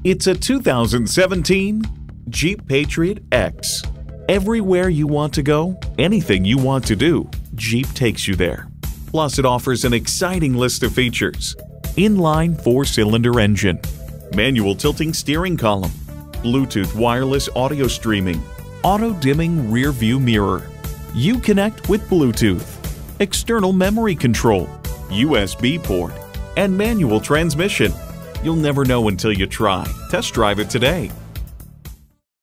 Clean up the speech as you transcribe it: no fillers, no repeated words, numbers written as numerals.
It's a 2017 Jeep Patriot X. Everywhere you want to go, anything you want to do, Jeep takes you there. Plus, it offers an exciting list of features. Inline 4-cylinder engine, manual tilting steering column, Bluetooth wireless audio streaming, auto-dimming rear view mirror, Uconnect with Bluetooth, external memory control, USB port, and manual transmission. You'll never know until you try. Test drive it today.